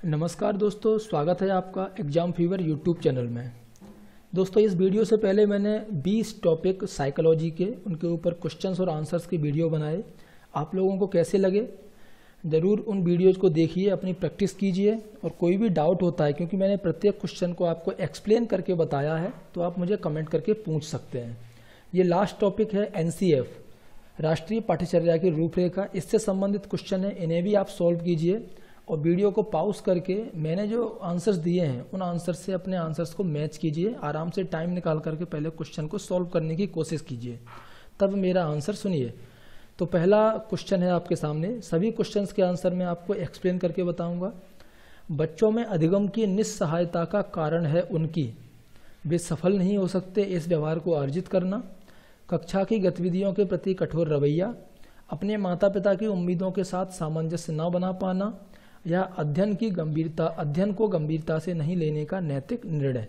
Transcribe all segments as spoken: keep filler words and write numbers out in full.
नमस्कार दोस्तों, स्वागत है आपका एग्ज़ाम फीवर यूट्यूब चैनल में। दोस्तों, इस वीडियो से पहले मैंने बीस टॉपिक साइकोलॉजी के उनके ऊपर क्वेश्चंस और आंसर्स की वीडियो बनाए। आप लोगों को कैसे लगे ज़रूर उन वीडियोज़ को देखिए, अपनी प्रैक्टिस कीजिए और कोई भी डाउट होता है, क्योंकि मैंने प्रत्येक क्वेश्चन को आपको एक्सप्लेन करके बताया है, तो आप मुझे कमेंट करके पूछ सकते हैं। ये लास्ट टॉपिक है एन सी एफ, राष्ट्रीय पाठ्यचर्या की रूपरेखा। इससे संबंधित क्वेश्चन है, इन्हें भी आप सॉल्व कीजिए और वीडियो को पॉज करके मैंने जो आंसर्स दिए हैं उन आंसर से अपने आंसर्स को मैच कीजिए। आराम से टाइम निकाल करके पहले क्वेश्चन को सॉल्व करने की कोशिश कीजिए, तब मेरा आंसर सुनिए। तो पहला क्वेश्चन है आपके सामने। सभी क्वेश्चंस के आंसर मैं आपको एक्सप्लेन करके बताऊंगा। बच्चों में अधिगम की निस्सहायता का कारण है उनकी, वे सफल नहीं हो सकते इस व्यवहार को अर्जित करना, कक्षा की गतिविधियों के प्रति कठोर रवैया, अपने माता पिता की उम्मीदों के साथ सामंजस्य न बना पाना, या अध्ययन की गंभीरता अध्ययन को गंभीरता से नहीं लेने का नैतिक निर्णय।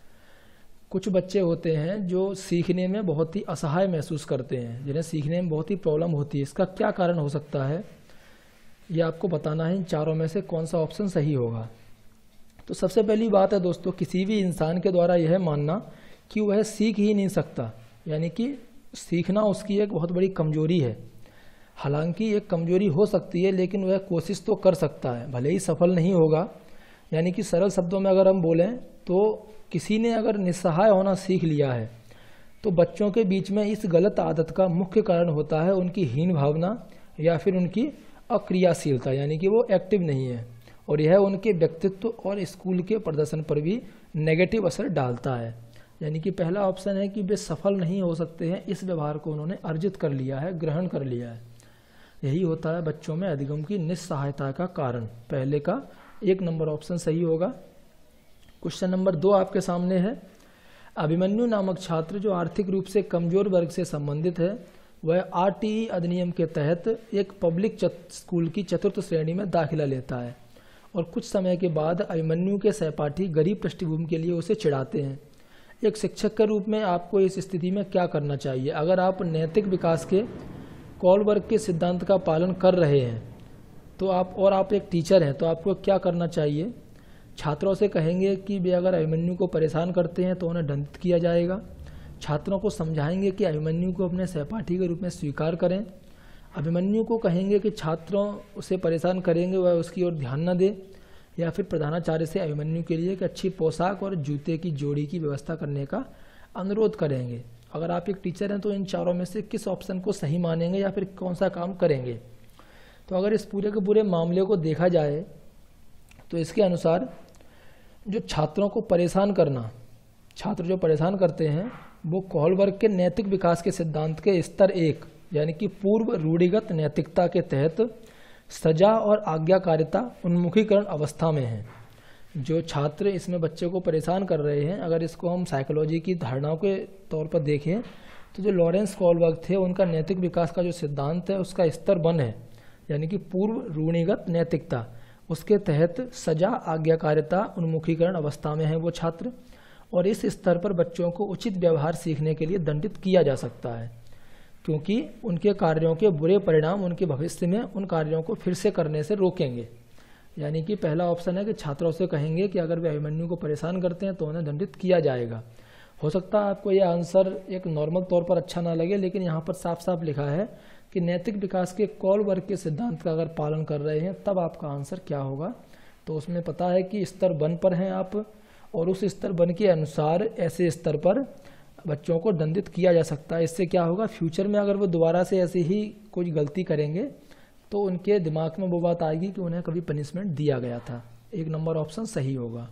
कुछ बच्चे होते हैं जो सीखने में बहुत ही असहाय महसूस करते हैं, जिन्हें सीखने में बहुत ही प्रॉब्लम होती है। इसका क्या कारण हो सकता है, ये आपको बताना है। इन चारों में से कौन सा ऑप्शन सही होगा। तो सबसे पहली बात है दोस्तों, किसी भी इंसान के द्वारा यह मानना कि वह सीख ही नहीं सकता, यानी कि सीखना उसकी एक बहुत बड़ी कमजोरी है। हालांकि एक कमजोरी हो सकती है, लेकिन वह कोशिश तो कर सकता है, भले ही सफल नहीं होगा। यानी कि सरल शब्दों में अगर हम बोलें तो किसी ने अगर निस्सहाय होना सीख लिया है, तो बच्चों के बीच में इस गलत आदत का मुख्य कारण होता है उनकी हीन भावना या फिर उनकी अक्रियाशीलता, यानी कि वो एक्टिव नहीं है, और यह उनके व्यक्तित्व और स्कूल के प्रदर्शन पर भी नेगेटिव असर डालता है। यानी कि पहला ऑप्शन है कि वे सफल नहीं हो सकते हैं, इस व्यवहार को उन्होंने अर्जित कर लिया है, ग्रहण कर लिया है। यही होता है बच्चों में अधिगम की निस्सहायता का कारण। पहले का एक नंबर ऑप्शन सही होगा। क्वेश्चन नंबर दो आपके सामने है। अभिमन्यु नामक छात्र जो आर्थिक रूप से कमजोर वर्ग से संबंधित है, वह आर टी ई अधिनियम के तहत एक पब्लिक स्कूल की चतुर्थ श्रेणी में दाखिला लेता है, और कुछ समय के बाद अभिमन्यु के सहपाठी गरीब पृष्ठभूमि के लिए उसे चिढ़ाते हैं। एक शिक्षक के रूप में आपको इस स्थिति में क्या करना चाहिए? अगर आप नैतिक विकास के कॉलबर्ग के सिद्धांत का पालन कर रहे हैं तो आप और आप एक टीचर हैं, तो आपको क्या करना चाहिए? छात्रों से कहेंगे कि वे अगर अभिमन्यु को परेशान करते हैं तो उन्हें दंडित किया जाएगा। छात्रों को समझाएंगे कि अभिमन्यु को अपने सहपाठी के रूप में स्वीकार करें। अभिमन्यु को कहेंगे कि छात्रों उसे परेशान करेंगे वह उसकी ओर ध्यान न दे, या फिर प्रधानाचार्य से अभिमन्यु के लिए एक अच्छी पोशाक और जूते की जोड़ी की व्यवस्था करने का अनुरोध करेंगे। अगर आप एक टीचर हैं तो इन चारों में से किस ऑप्शन को सही मानेंगे या फिर कौन सा काम करेंगे? तो अगर इस पूरे के पूरे मामले को देखा जाए तो इसके अनुसार जो छात्रों को परेशान करना, छात्र जो परेशान करते हैं वो कोहलबर्ग के नैतिक विकास के सिद्धांत के स्तर एक, यानी कि पूर्व रूढ़िगत नैतिकता के तहत सजा और आज्ञाकारिता उन्मुखीकरण अवस्था में हैं। जो छात्र इसमें बच्चे को परेशान कर रहे हैं, अगर इसको हम साइकोलॉजी की धारणाओं के तौर पर देखें तो जो लॉरेंस कोहलबर्ग थे उनका नैतिक विकास का जो सिद्धांत है उसका स्तर वन है, यानी कि पूर्व रूढ़िगत नैतिकता, उसके तहत सजा आज्ञाकारिता उन्मुखीकरण अवस्था में है वो छात्र, और इस स्तर पर बच्चों को उचित व्यवहार सीखने के लिए दंडित किया जा सकता है, क्योंकि उनके कार्यों के बुरे परिणाम उनके भविष्य में उन कार्यों को फिर से करने से रोकेंगे। यानी कि पहला ऑप्शन है कि छात्रों से कहेंगे कि अगर वे अभिमन्यु को परेशान करते हैं तो उन्हें दंडित किया जाएगा। हो सकता है आपको यह आंसर एक नॉर्मल तौर पर अच्छा ना लगे, लेकिन यहाँ पर साफ साफ लिखा है कि नैतिक विकास के कोहलबर्ग के सिद्धांत का अगर पालन कर रहे हैं तब आपका आंसर क्या होगा। तो उसमें पता है कि स्तर वन पर हैं आप, और उस स्तर वन के अनुसार ऐसे स्तर पर बच्चों को दंडित किया जा सकता है। इससे क्या होगा, फ्यूचर में अगर वो दोबारा से ऐसी ही कोई गलती करेंगे तो उनके दिमाग में वो बात आएगी कि उन्हें कभी पनिशमेंट दिया गया था। एक नंबर ऑप्शन सही होगा।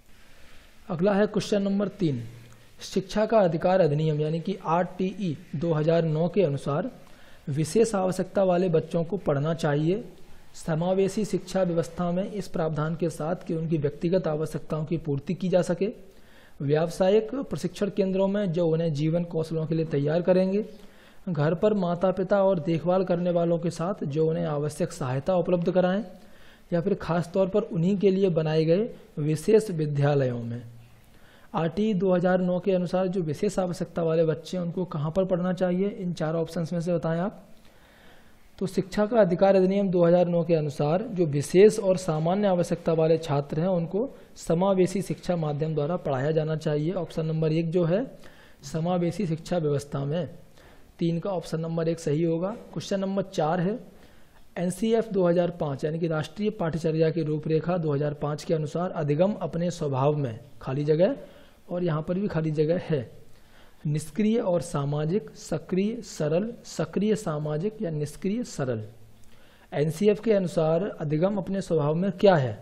अगला है क्वेश्चन नंबर तीन। शिक्षा का अधिकार अधिनियम यानी कि आर टी ई दो हज़ार नौ के अनुसार विशेष आवश्यकता वाले बच्चों को पढ़ना चाहिए। समावेशी शिक्षा व्यवस्था में इस प्रावधान के साथ कि उनकी व्यक्तिगत आवश्यकताओं की पूर्ति की जा सके। व्यावसायिक प्रशिक्षण केंद्रों में जो उन्हें जीवन कौशलों के लिए तैयार करेंगे। घर पर माता पिता और देखभाल करने वालों के साथ जो उन्हें आवश्यक सहायता उपलब्ध कराएं, या फिर खास तौर पर उन्हीं के लिए बनाए गए विशेष विद्यालयों में। आर टी ई दो हज़ार नौ के अनुसार जो विशेष आवश्यकता वाले बच्चे हैं उनको कहाँ पर पढ़ना चाहिए? इन चार ऑप्शंस में से बताएं आप। तो शिक्षा का अधिकार अधिनियम दो हज़ार नौ के अनुसार जो विशेष और सामान्य आवश्यकता वाले छात्र हैं उनको समावेशी शिक्षा माध्यम द्वारा पढ़ाया जाना चाहिए। ऑप्शन नंबर एक जो है समावेशी शिक्षा व्यवस्था में, तीन का ऑप्शन नंबर एक सही होगा। क्वेश्चन नंबर चार है एन सी एफ दो हज़ार पाँच यानी कि राष्ट्रीय पाठ्यचर्या की रूपरेखा दो हज़ार पाँच के अनुसार अधिगम अपने स्वभाव में, खाली जगह और यहाँ पर भी खाली जगह है, निष्क्रिय और सामाजिक, सक्रिय, सरल, सक्रिय सामाजिक या निष्क्रिय सरल। एन सी एफ के अनुसार अधिगम अपने स्वभाव में क्या है?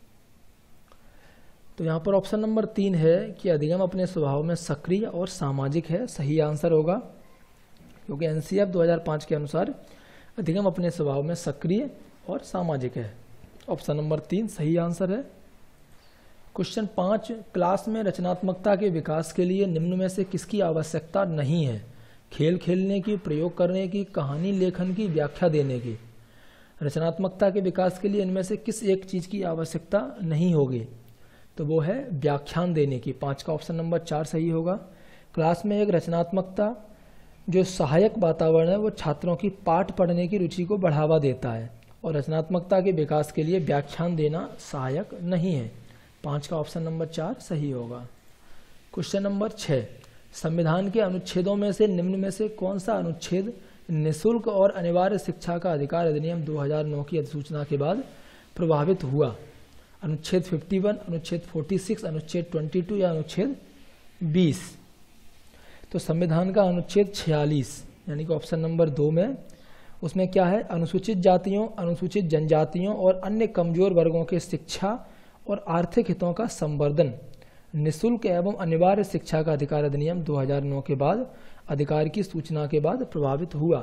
तो यहाँ पर ऑप्शन नंबर तीन है कि अधिगम अपने स्वभाव में सक्रिय और सामाजिक है, सही आंसर होगा, क्योंकि एन सी एफ दो हज़ार पाँच के अनुसार अधिगम अपने स्वभाव में सक्रिय और सामाजिक है। ऑप्शन नंबर तीन सही आंसर है। क्वेश्चन पाँच, क्लास में रचनात्मकता के विकास के लिए निम्न में से किसकी आवश्यकता नहीं है? खेल खेलने की, प्रयोग करने की, कहानी लेखन की, व्याख्या देने की। रचनात्मकता के विकास के लिए इनमें से किस एक चीज़ की आवश्यकता नहीं होगी? तो वो है व्याख्यान देने की। पाँच का ऑप्शन नंबर चार सही होगा। क्लास में एक रचनात्मकता जो सहायक वातावरण है वो छात्रों की पाठ पढ़ने की रुचि को बढ़ावा देता है, और रचनात्मकता के विकास के लिए व्याख्यान देना सहायक नहीं है। पाँच का ऑप्शन नंबर चार सही होगा। क्वेश्चन नंबर छः, संविधान के अनुच्छेदों में से निम्न में से कौन सा अनुच्छेद निःशुल्क और अनिवार्य शिक्षा का अधिकार अधिनियम दो हज़ार नौ की अधिसूचना के बाद प्रभावित हुआ? अनुच्छेद इक्यावन, अनुच्छेद छियालीस, अनुच्छेद बाईस या अनुच्छेद बीस? तो संविधान का अनुच्छेद छियालीस यानी कि ऑप्शन नंबर दो में, उसमें क्या है? अनुसूचित जातियों, अनुसूचित जनजातियों और अन्य कमजोर वर्गों के शिक्षा और आर्थिक हितों का संवर्धन निःशुल्क एवं अनिवार्य शिक्षा का अधिकार अधिनियम दो हज़ार नौ के बाद अधिकार की सूचना के बाद प्रभावित हुआ।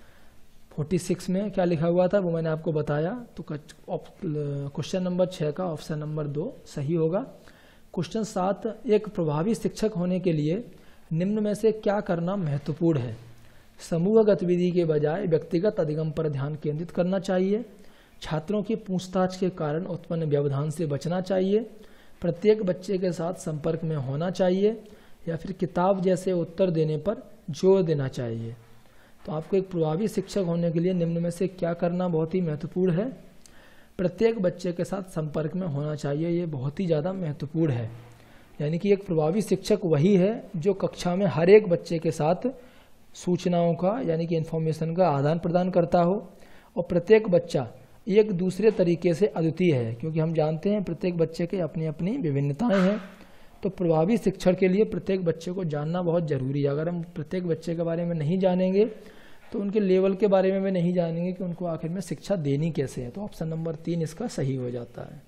छियालीस में क्या लिखा हुआ था वो मैंने आपको बताया। तो क्वेश्चन नंबर छः का ऑप्शन नंबर दो सही होगा। क्वेश्चन सात, एक प्रभावी शिक्षक होने के लिए निम्न में से क्या करना महत्वपूर्ण है? समूह गतिविधि के बजाय व्यक्तिगत अधिगम पर ध्यान केंद्रित करना चाहिए, छात्रों की पूछताछ के कारण उत्पन्न व्यवधान से बचना चाहिए, प्रत्येक बच्चे के साथ संपर्क में होना चाहिए, या फिर किताब जैसे उत्तर देने पर जोर देना चाहिए। तो आपको एक प्रभावी शिक्षक होने के लिए निम्न में से क्या करना बहुत ही महत्वपूर्ण है? प्रत्येक बच्चे के साथ संपर्क में होना चाहिए, ये बहुत ही ज़्यादा महत्वपूर्ण है। यानी कि एक प्रभावी शिक्षक वही है जो कक्षा में हर एक बच्चे के साथ सूचनाओं का यानी कि इन्फॉर्मेशन का आदान प्रदान करता हो, और प्रत्येक बच्चा एक दूसरे तरीके से अद्वितीय है, क्योंकि हम जानते हैं प्रत्येक बच्चे के अपनी अपनी विभिन्नताएं हैं। तो प्रभावी शिक्षण के लिए प्रत्येक बच्चे को जानना बहुत ज़रूरी है। अगर हम प्रत्येक बच्चे के बारे में नहीं जानेंगे तो उनके लेवल के बारे में भी नहीं जानेंगे कि उनको आखिर में शिक्षा देनी कैसे है। तो ऑप्शन नंबर तीन इसका सही हो जाता है।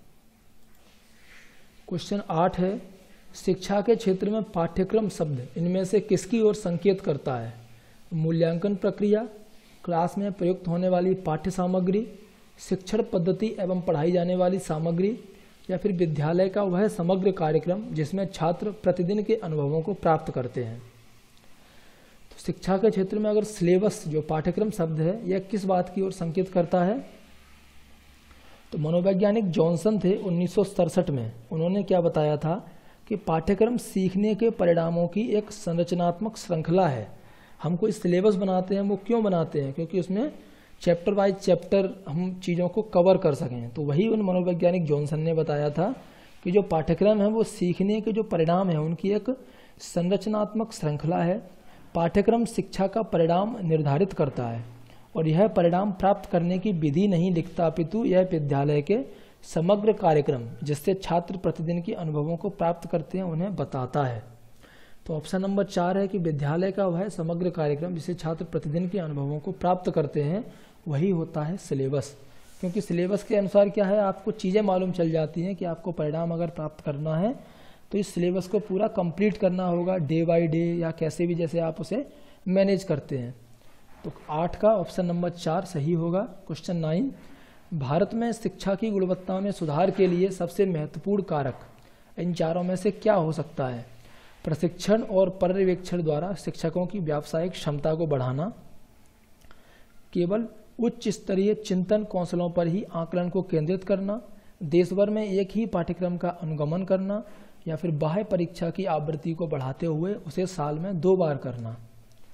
क्वेश्चन आठ है, शिक्षा के क्षेत्र में पाठ्यक्रम शब्द इनमें से किसकी ओर संकेत करता है? मूल्यांकन प्रक्रिया, क्लास में प्रयुक्त होने वाली पाठ्य सामग्री, शिक्षण पद्धति एवं पढ़ाई जाने वाली सामग्री, या फिर विद्यालय का वह समग्र कार्यक्रम जिसमें छात्र प्रतिदिन के अनुभवों को प्राप्त करते हैं। तो शिक्षा के क्षेत्र में अगर सिलेबस जो पाठ्यक्रम शब्द है यह किस बात की ओर संकेत करता है? तो मनोवैज्ञानिक जॉनसन थे उन्नीस सौ सड़सठ में, उन्होंने क्या बताया था कि पाठ्यक्रम सीखने के परिणामों की एक संरचनात्मक श्रृंखला है। हम कोई सिलेबस बनाते हैं, वो क्यों बनाते हैं? क्योंकि उसमें चैप्टर बाय चैप्टर हम चीज़ों को कवर कर सकें। तो वही उन मनोवैज्ञानिक जॉनसन ने बताया था कि जो पाठ्यक्रम है वो सीखने के जो परिणाम है उनकी एक संरचनात्मक श्रृंखला है। पाठ्यक्रम शिक्षा का परिणाम निर्धारित करता है, और यह परिणाम प्राप्त करने की विधि नहीं लिखता, अपितु यह विद्यालय के समग्र कार्यक्रम जिससे छात्र प्रतिदिन के अनुभवों को प्राप्त करते हैं उन्हें बताता है। तो ऑप्शन नंबर चार है कि विद्यालय का वह समग्र कार्यक्रम जिससे छात्र प्रतिदिन के अनुभवों को प्राप्त करते हैं वही होता है सिलेबस। क्योंकि सिलेबस के अनुसार क्या है, आपको चीज़ें मालूम चल जाती हैं कि आपको परिणाम अगर प्राप्त करना है तो इस सिलेबस को पूरा कंप्लीट करना होगा डे बाय डे, या कैसे भी जैसे आप उसे मैनेज करते हैं। तो आठ का ऑप्शन नंबर चार सही होगा। क्वेश्चन नाइन, भारत में शिक्षा की गुणवत्ता में सुधार के लिए सबसे महत्वपूर्ण कारक इन चारों में से क्या हो सकता है? प्रशिक्षण और पर्यवेक्षण द्वारा शिक्षकों की व्यावसायिक क्षमता को बढ़ाना, केवल उच्च स्तरीय चिंतन कौशलों पर ही आकलन को केंद्रित करना, देश भर में एक ही पाठ्यक्रम का अनुगमन करना, या फिर बाह्य परीक्षा की आवृत्ति को बढ़ाते हुए उसे साल में दो बार करना।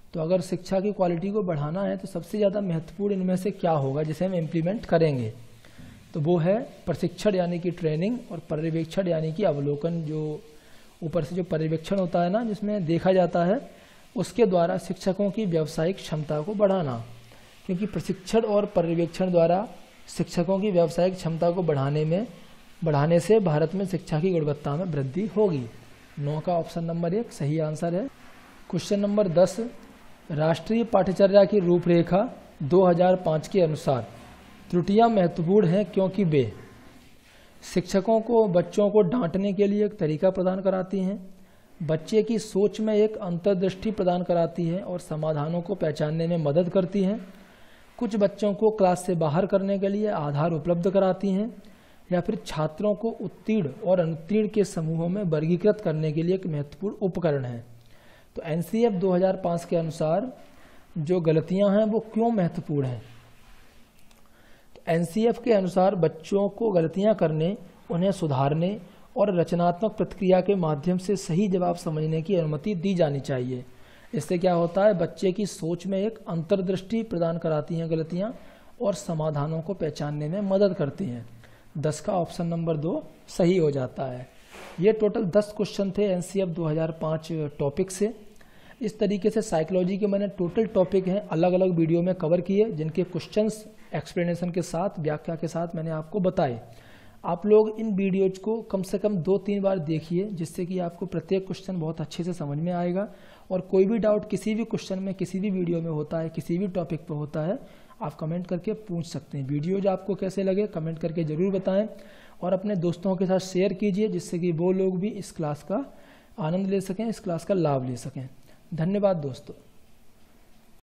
तो अगर शिक्षा की क्वालिटी को बढ़ाना है तो सबसे ज़्यादा महत्वपूर्ण इनमें से क्या होगा जिसे हम इम्प्लीमेंट करेंगे, तो वो है प्रशिक्षण यानी कि ट्रेनिंग, और पर्यवेक्षण यानी कि अवलोकन, जो ऊपर से जो पर्यवेक्षण होता है ना जिसमें देखा जाता है, उसके द्वारा शिक्षकों की व्यावसायिक क्षमता को बढ़ाना। क्योंकि प्रशिक्षण और पर्यवेक्षण द्वारा शिक्षकों की व्यावसायिक क्षमता को बढ़ाने में बढ़ाने से भारत में शिक्षा की गुणवत्ता में वृद्धि होगी। नौ का ऑप्शन नंबर एक सही आंसर है। क्वेश्चन नंबर दस, राष्ट्रीय पाठ्यचर्या की रूपरेखा दो हज़ार पाँच के अनुसार त्रुटियां महत्वपूर्ण हैं क्योंकि वे शिक्षकों को बच्चों को डांटने के लिए एक तरीका प्रदान कराती हैं, बच्चे की सोच में एक अंतर्दृष्टि प्रदान कराती है और समाधानों को पहचानने में मदद करती हैं, कुछ बच्चों को क्लास से बाहर करने के लिए आधार उपलब्ध कराती हैं, या फिर छात्रों को उत्तीर्ण और अनुत्तीर्ण के समूहों में वर्गीकृत करने के लिए एक महत्वपूर्ण उपकरण है। तो एन सी एफ दो हज़ार पाँच के अनुसार जो गलतियां हैं वो क्यों महत्वपूर्ण हैं? तो एन सी एफ के अनुसार बच्चों को गलतियां करने, उन्हें सुधारने और रचनात्मक प्रतिक्रिया के माध्यम से सही जवाब समझने की अनुमति दी जानी चाहिए। इससे क्या होता है, बच्चे की सोच में एक अंतर्दृष्टि प्रदान कराती हैं गलतियां और समाधानों को पहचानने में मदद करती हैं। दस का ऑप्शन नंबर दो सही हो जाता है। ये टोटल दस क्वेश्चन थे एन सी एफ दो हज़ार पाँच टॉपिक से। इस तरीके से साइकोलॉजी के मैंने टोटल टॉपिक हैं अलग अलग वीडियो में कवर किए, जिनके क्वेश्चंस एक्सप्लेनेशन के साथ, व्याख्या के साथ मैंने आपको बताए। आप लोग इन वीडियोज को कम से कम दो तीन बार देखिए, जिससे कि आपको प्रत्येक क्वेश्चन बहुत अच्छे से समझ में आएगा। और कोई भी डाउट किसी भी क्वेश्चन में, किसी भी वीडियो में होता है, किसी भी टॉपिक पर होता है, आप कमेंट करके पूछ सकते हैं। वीडियोज आपको कैसे लगे कमेंट करके ज़रूर बताएं और अपने दोस्तों के साथ शेयर कीजिए, जिससे कि वो लोग भी इस क्लास का आनंद ले सकें, इस क्लास का लाभ ले सकें। धन्यवाद दोस्तों।